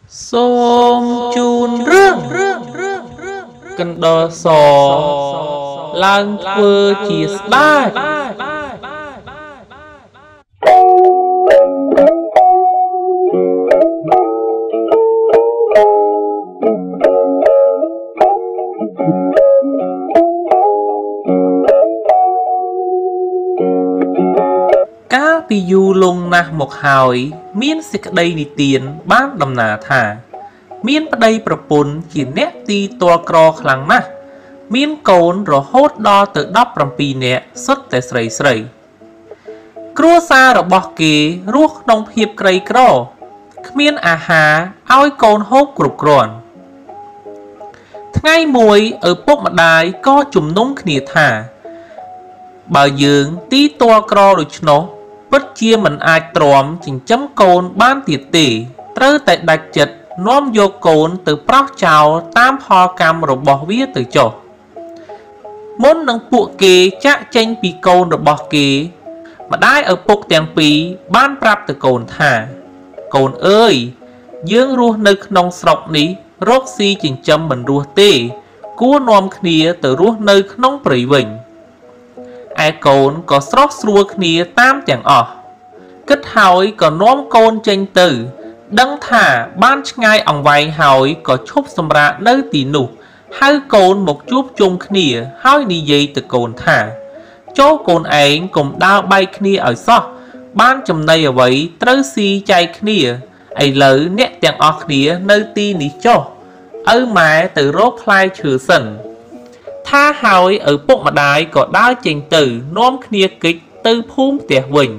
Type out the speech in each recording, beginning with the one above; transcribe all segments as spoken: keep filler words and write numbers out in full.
Xôm chun rương Cần đo sò Lang thơ chỉ ba Cá bì du lung nà một hỏi Miên sẽ cái đây đi tiền bán đầm nà thả Miên bắt đây bà bùn chỉ nét ti toa cro khlang nà Miên côn rồi hốt đo từ đắp rằm bì nẹ xuất tại srei srei Cua xa rồi bọc kì ruốc nông hiệp cây cro Miên à hà oi côn hốt cục gòn Ngay mùi ở bốc mặt đài có chùm nông khỉ thả Bà dưỡng tí toa cro rồi nó bất chia mình ai trộm chỉnh chấm côn ban tiệt tỷ trơ tại đặc chật nóm vô côn từ próc chào tam ho cam rồi bỏ viết từ chỗ muốn nâng bộ kì chắc tranh bị côn rồi bỏ kì mà đai ở bốc tiền phí ban prap từ côn thả côn ơi dưỡng ruột nực nông sọc ní rốt si chỉnh chấm mình ruột tê cua nóm khía từ ruột nơi nông bỉ vĩnh ai côn có sốt xua khía tam chẳng ọ kết hỏi có nóm côn tranh từ đăng thả ban ngay ông vay hỏi có chúc xâm ra nơi tì nụ hai côn một chút chung khía hỏi đi dây từ côn thả chỗ côn ấy cùng đau bay khía ở xó ban chùm này ở vậy trớ si chay khía ấy lỡ nét chẳng ọ khía nơi tì ní cho ơ mà từ rốt khai trừ sần tha hỏi ở bốc mặt đài có đá trình từ nóm khía kích từ phung tỉa vĩnh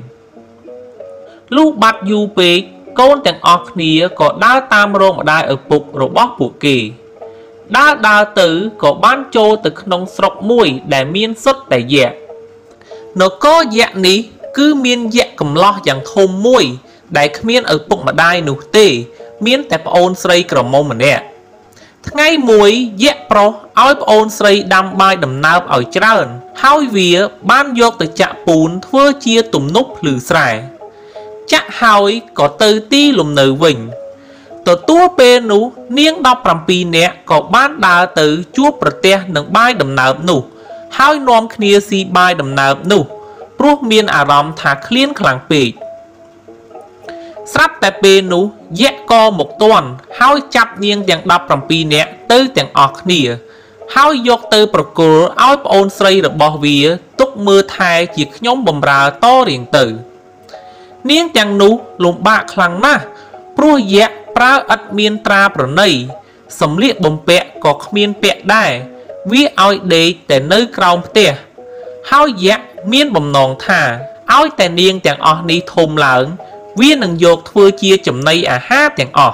lúc bắt du bế côn chẳng ọc khía có đá tam rô mặt đài ở bục rồi bóc bộ kỳ đá đá tử có bán chô từ nông sọc mùi để miên xuất để dẹ nó có dẹ ní cứ miên dẹ cầm lo chẳng thôm mùi để miên ở bục mặt đài nụ tê miên tẹp ôn srei cầm mông mà nè ngay mùi dẹ pro áo ôn srei đam bài đầm nạp ở trơn hai vía ban dọc từ chạ bún thưa chia tùm nút lử sài chắc hỏi có từ ti lùm nữ vĩnh tờ tua bê nú niên đọc rằm bì nẹ có bán đá từ chúa bật tè nâng bài đầm nạp nụ hai nôm khnia si bài đầm nạp nụ pruốc miên ả rõm thả khliên khlang bì sắp tại bê nú dẹ co một tuần hai chạp niên chẳng đọc rằm bì nẹ tư chẳng ọt khnia hai dọc từ bật cổ áo ôn srei được bỏ vía túc mưa thai chiếc nhóm bầm ra to riêng tử niên chẳng nụ lùm bạc khlang na pru dẹ pra ất miên tra pro nây sầm liệt bầm pẹ có miên pẹ đai viết oi để để nơi còng tè hao dẹ miên bầm nòng thả oiแต่ niên chẳng ọ ní thôm lợn viết nâng dột thưa chia chùm nây à hát chẳng ọ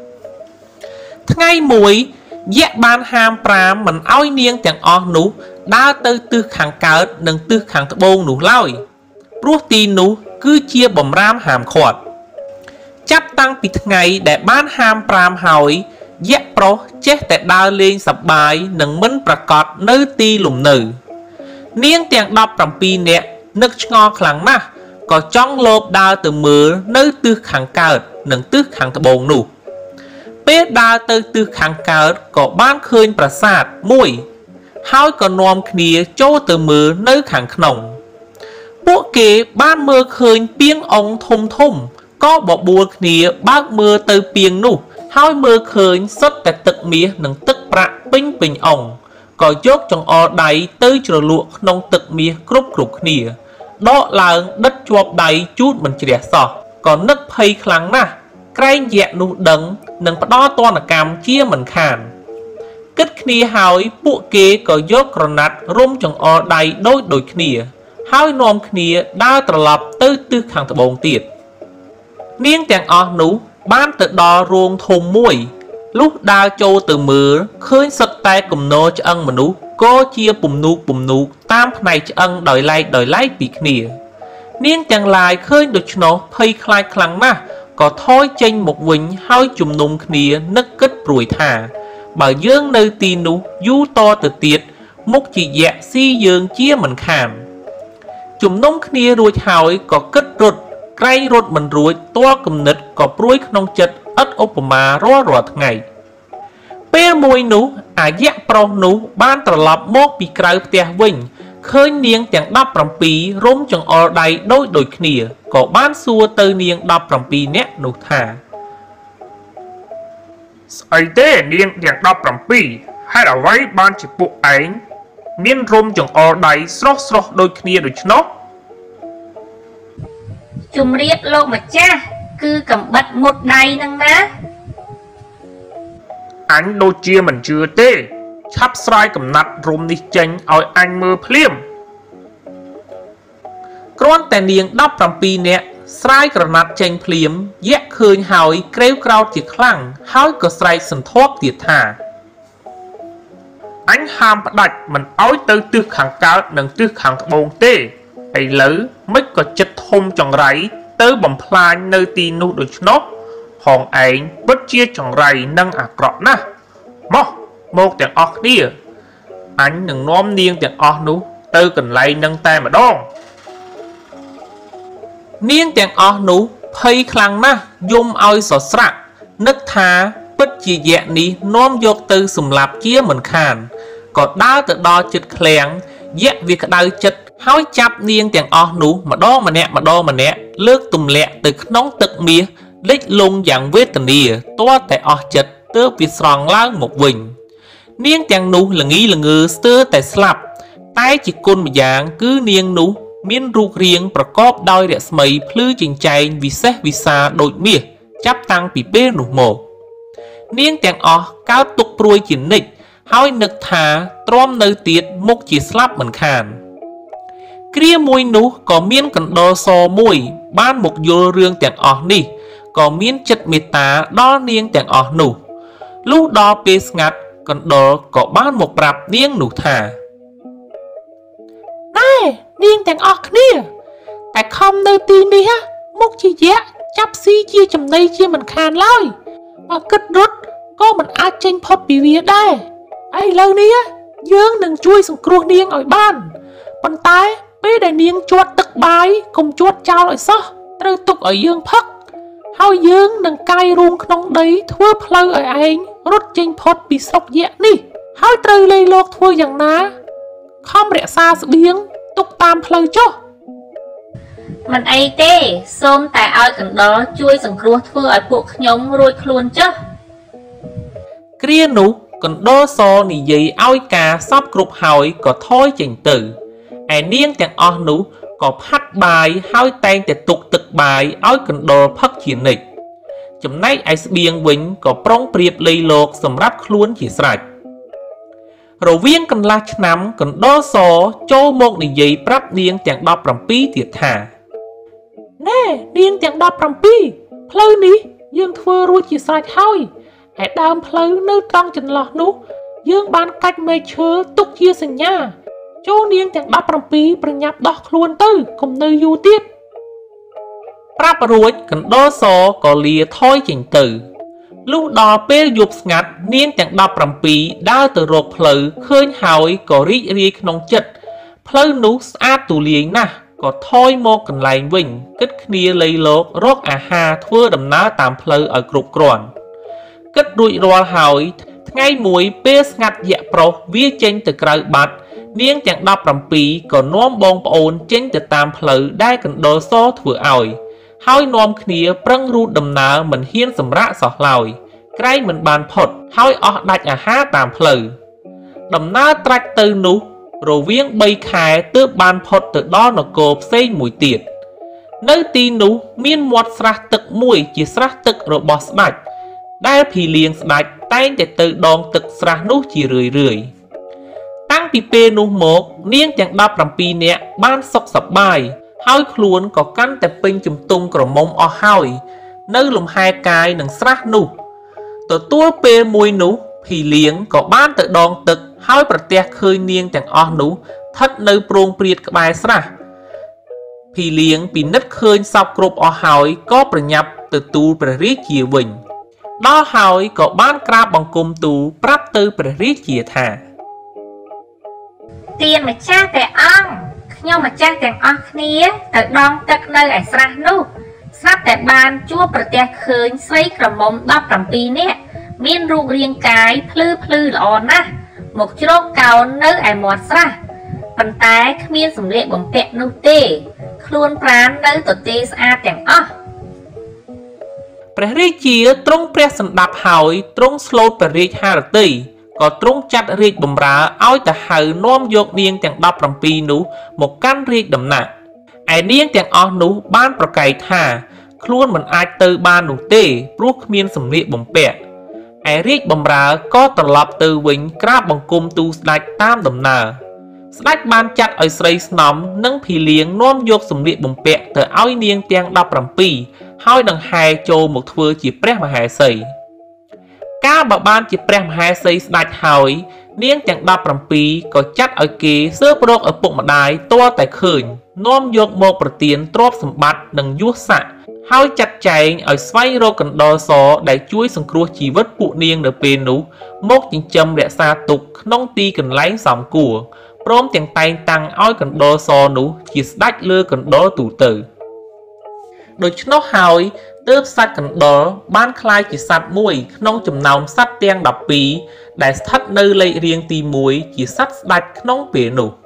ngay mùi dẹ ban ham pra mình oi niên chẳng ọ nụ đa tư tư khẳng cកើតnâng tư khẳng bông nụ lôi pru tin nụ cứ chia bầm ram hàm khọt chấp tăng bị ngày để bán ham pram hỏi dẹp pro chết tại đa lên sập bài nâng mến bà cọt nơi ti lùm nữ niên tiền đọc rằm pi nẹ nức ngò khẳng nà có trong lộp đa từ mưa nơi tư khẳng cợt nâng tư khẳng thờ bồn nụ bế đa từ tư khẳng cợt có bán khơi bà sạt mùi hỏi có nòm khía chô từ mưa nơi khẳng nồng bộ kế ban mưa khơi biếng ông thùng thùng có bỏ bùa khía bác mưa từ biếng nụ hai mưa khơi xuất tại tực mía nâng tức bạc bình bình ông có dốt trong o đáy tới trở lụa nông tực mía cướp cục khía đó là đất chuột đáy chút mình chỉ đẹp sọ còn nức phây kháng nà cây dẹ nụ đấng nâng bắt đó toan là cam chia mình khàn kết khía hỏi bộ kế có dốt còn nát rung trong o đáy đôi đôi khía hai nôm khía đa trở lập tư tư khẳng thờ bồn tiệt niên chẳng ọ nú ban tự đo ruông thùng mùi lúc đa châu từ mưa khơi sật tay cùng nô cho ân mà nú có chia bùm nụ bùm nụ tam này cho ân đòi lai đòi lai bị khía niên chẳng lại khơi được nó phây khai khlang mà có thôi chênh một vĩnh hai chùm nung khía nức kết rùi thả bà dương nơi tin nú du to từ tiệt múc chỉ dẹ si dương chia mình khảm chùm nông khía ruột hỏi có kết rụt ក្រែងរត់មិនរួចទាល់គំនិតក៏ព្រួយក្នុងចិត្តឥតឧបមារាល់រាល់ថ្ងៃពេលមួយនោះអាយៈប្រុសនោះបានត្រឡប់មកពីក្រៅផ្ទះវិញឃើញនាងទាំងដប់ប្រាំពីររុំចង្អុលដៃដូចដូចគ្នាក៏បានសួរទៅនាងដប់ប្រាំពីរនាក់នោះថាស្អីទេនាងទាំងដប់ប្រាំពីរហេតុអ្វីបានជាពួកឯងមានរុំចង្អុលដៃស្រស់ស្រស់ដូចគ្នាដូច្នោះជំរាបលោកម្ចាស់គឺកំបិតមុតដៃនឹងណាអញដូចជាមិនជឿទេឆាប់ស្រាយកំណាត់រុំនេះចេញឲ្យអញមើលភ្លាមគ្រាន់តែនាងដប់ប្រាំពីរនាក់ស្រាយក្រណាត់ចេញភ្លាមយៈឃើញហើយក្រេវក្រោធជាខ្លាំងហើយក៏ស្រែកសន្ធាប់ទៀតថាអញហាមផ្ដាច់មិនឲ្យទៅទិសខាងកើតនិងទិសខាងត្បូងទេឥឡូវមិនក៏ចិត្តធំចង្រៃទៅបំផ្លាញនៅទីនោះដូច្នោះផងឯងពិតជាចង្រៃនិងអាក្រក់ណាស់មកមកទាំងអស់គ្នាអញនឹងនាំនាងទាំងអស់នោះទៅកន្លែងនឹងតែម្ដងនាងទាំងអស់នោះភ័យខ្លាំងណាស់យំឲ្យសស្រាក់នឹកថាពិតជាយៈនេះនាំយកទៅសម្លាប់ជាមិនខានក៏ដើរទៅដល់ជិតឃ្លាំងយៈវាក្តៅចិត្តហើយចាប់នាងទាំងអស់នោះម្ដងម្នាក់ម្ដងម្នាក់លើកទម្លាក់ទៅក្នុងទឹកមាសលិចលង់យ៉ាងវេទនាទាល់តែអស់ចិត្តទើបវាស្រង់ឡើងមកវិញនាងទាំងនោះល្ងីល្ងើស្ទើរតែស្លាប់តែជាគុណម្យ៉ាងគឺនាងនោះមានរូបរាងប្រកបដោយរស្មីភ្លឺចិញ្ចែងវិសេសវិសាលដូចមាសចាប់តាំងពីពេលនោះមកនាងទាំងអស់កើតទុកព្រួយជានិច្ចហើយនឹកថាទ្រាំនៅទៀតមុខជាស្លាប់មិនខានគ្រាមួយនោះក៏មានកណ្ដុរសមួយបានមកយល់រឿងទាំងអស់នេះក៏មានចិត្តមេត្តាដល់នាងទាំងអស់នោះលុះដល់ពេលស្ងាត់កណ្ដុរក៏បានមកប្រាប់នាងនោះថាណែនាងទាំងអស់គ្នាតែខំនៅទីនេះមុខជាយៈចាប់ស៊ីជាចំណីជាមិនខានឡើយបើគិតរត់ក៏មិនអាចចេញផុតពីវាដែរឥឡូវនេះយើងនឹងជួយសង្គ្រោះនាងឲ្យបានប៉ុន្តែពេលដែលនាងជាត់ទឹកបាយកុំជាត់ចោលឲ្យសោះត្រូវទុកឲ្យយើងផឹកហើយយើងនឹងកាយរូងក្នុងដីធ្វើផ្លូវឲ្យឯងរត់ចេញផុតពីស្រុកយៈនេះហើយត្រូវលៃលោកធ្វើយ៉ាងណាខំរក្សាស្បៀងទុកតាមផ្លូវចុះមិនអីទេសូមតែឲ្យកណ្ដុរជួយសង្គ្រោះធ្វើឲ្យពួកខ្ញុំរួចខ្លួនចុះគ្រានោះកណ្ដុរសនិយាយឲ្យការសពគ្រប់ហើយក៏ថយចេញទៅឯនាងទាំងអស់នោះក៏ផាត់បាយហើយតែងតែទុកទឹកបាយឲ្យកណ្ដុរផឹកជានិច្ចចំណែកឯស្បៀងវិញក៏ប្រុងប្រៀបលៃលោកសម្រាប់ខ្លួនជាស្រេចរវាងកន្លះឆ្នាំកណ្ដុរសចូលមកនិយាយប្រាប់នាងទាំងដប់ប្រាំពីរទៀតថាណែនាងទាំងដប់ប្រាំពីរផ្លូវនេះយើងធ្វើរួចជាស្រេចហើយឯដើមផ្លូវនៅត្រង់ចន្លោះនោះយើងបានកាច់មែកឈើទុកជាសញ្ញាចូលនាងទាំងដប់ប្រាំពីរប្រញាប់ដោះខ្លួនទៅកុំនៅយូរទៀតប្រាប់រួចកណ្ដុរសក៏លាថយចេញទៅលុះដល់ពេលយប់ស្ងាត់នាងទាំងដប់ប្រាំពីរដើរទៅរកផ្លូវឃើញហើយក៏រីករាយក្នុងចិត្តផ្លូវនោះស្អាតទូលាយណាស់ក៏ថយមកកន្លែងវិញគិតគ្នាលៃលោករកអាហារធ្វើដំណើរតាមផ្លូវឲ្យគ្រប់គ្រាន់គិតរួចរាល់ហើយថ្ងៃមួយពេលស្ងាត់យៈប្រុសវាចេញទៅក្រៅបាត់នាងទាំងដប់ប្រាំពីរក៏នាំបងប្អូនចេញទៅតាមផ្លូវដែលកណ្ដុរសធ្វើឲ្យហើយនាំគ្នាប្រឹងរូតដំណើរមិនហ៊ានសម្រាកសោះឡើយក្រែងមិនបានផុតហើយអស់ដាច់អាហារតាមផ្លូវដំណើរត្រាច់ទៅនោះរវាងបីខែទើបបានផុតទៅដល់នគរផ្សេងមួយទៀតនៅទីនោះមានមាត់ស្រះទឹកមួយជាស្រះទឹករបស់ស្ដេចដែលភីលៀងស្ដេចតែងតែទៅដងទឹកស្រះនោះជារឿយរឿយតាំងពីពេលនោះមកនាងទាំងដប់ប្រាំពីរនាក់បានសុខសប្បាយហើយខ្លួនក៏កាន់តែពេញជំទង់ក្រមុំអស់ហើយនៅលំហែកាយនឹងស្រះនោះទទួលពេលមួយនោះភីលៀងក៏បានទៅដងទឹកហើយប្រទះឃើញនាងទាំងអស់នោះស្ថិតនៅប្រងព្រាតក្បែរស្រះភីលៀងពិនិត្យឃើញសពគ្រប់អស់ហើយក៏ប្រញាប់ទៅទូលព្រះរាជាវិញដល់ហើយក៏បានក្រាបបង្គំទូលប្រាប់ទៅព្រះរាជាថាទានម្ចាស់ព្រះអង្គខ្ញុំម្ចាស់ទាំងអស់គ្នាទៅដងទឹកនៅឯស្រះនោះស្រាប់តែបានជួបប្រទះឃើញស្រីក្រមុំដប់ប្រាំពីរនាក់មានរូបរាងកាយភ្លឺភ្លឺល្អណាស់មកជ្រកកោននៅឯមាត់ស្រះប៉ុន្តែគ្មានសម្លៀកបំពាក់នោះទេខ្លួនប្រាណនៅទទេស្អាតទាំងអស់ព្រះរាជាទ្រង់ព្រះសណ្ដាប់ហើយទ្រង់ស្លូតព្រះរាជហឫទ័យក៏ទ្រង់ចាត់រាជបម្រើឲ្យទៅហៅនាំយកនាងទាំងដប់ប្រាំពីរនោះមកកាន់រាជដំណាក់ឯនាងទាំងអស់នោះបានប្រកែកថាខ្លួនមិនអាចទៅបាននោះទេព្រោះគ្មានសម្លៀកបំពាក់ឯរាជបម្រើក៏ត្រឡប់ទៅវិញក្រាបបង្គំទូលស្ដេចតាមដំណើរស្ដេចបានចាត់ឲ្យស្រីស្នំនិងភីលៀងនាំយកសម្លៀកបំពាក់ទៅឲ្យនាងទាំងដប់ប្រាំពីរហើយនឹងហែចូលមកធ្វើជាព្រះមហេសីកាលបើបានជាព្រះមហេសីស្ដេចហើយនាងទាំងដប់ប្រាំពីរក៏ចាត់ឲ្យគេស៊ើបរកឪពុកម្ដាយទាល់តែឃើញនាំយកមកប្រទានទ្រព្យសម្បត្តិនិងយសស័ក្តិហើយចាត់ចែងឲ្យស្វែងរកកណ្ដុរសដែលជួយសង្គ្រោះជីវិតពួកនាងនៅពេលនោះមកចិញ្ចឹមរក្សាទុកក្នុងទីកន្លែងសមគួរព្រមទាំងតែងតាំងឲ្យកណ្ដុរសនោះជាស្ដេចលើកណ្ដុរទូទៅដូច្នោះហើយទើបសត្វកណ្ដុរបានក្លាយជាសត្វមួយក្នុងចំណោមសត្វទាំងដប់ពីរដែលស្ថិតនៅលេខរៀងទីមួយជាសត្វស្ដេចក្នុងពេលនោះ